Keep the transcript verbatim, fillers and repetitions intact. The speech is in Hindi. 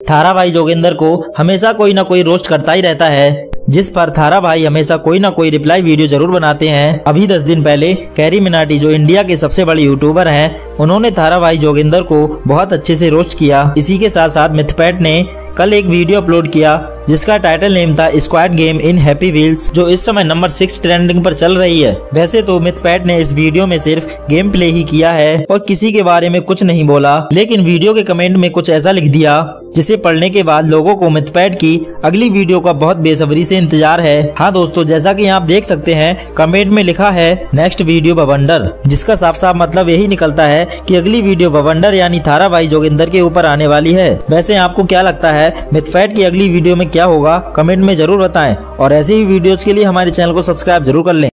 थारा भाई जोगिंदर को हमेशा कोई ना कोई रोस्ट करता ही रहता है, जिस पर थारा भाई हमेशा कोई ना कोई रिप्लाई वीडियो जरूर बनाते हैं। अभी दस दिन पहले कैरी मिनाटी जो इंडिया के सबसे बड़े यूट्यूबर हैं, उन्होंने थारा भाई जोगिंदर को बहुत अच्छे से रोस्ट किया। इसी के साथ साथ मिथपैट ने कल एक वीडियो अपलोड किया जिसका टाइटल नेम था squad game in happy wheels, जो इस समय नंबर सिक्स ट्रेंडिंग पर चल रही है। वैसे तो मिथपैट ने इस वीडियो में सिर्फ गेम प्ले ही किया है और किसी के बारे में कुछ नहीं बोला, लेकिन वीडियो के कमेंट में कुछ ऐसा लिख दिया जिसे पढ़ने के बाद लोगों को मिथपैट की अगली वीडियो का बहुत बेसब्री से इंतजार है। हाँ दोस्तों, जैसा कि आप देख सकते हैं कमेंट में लिखा है नेक्स्ट वीडियो बवंडर, जिसका साफ साफ मतलब यही निकलता है कि अगली वीडियो बवंडर यानी थारा भाई जोगिंदर के ऊपर आने वाली है। वैसे आपको क्या लगता है मिथपैट की अगली वीडियो में क्या होगा? कमेंट में जरूर बताएं और ऐसे ही वीडियोस के लिए हमारे चैनल को सब्सक्राइब जरूर कर लें।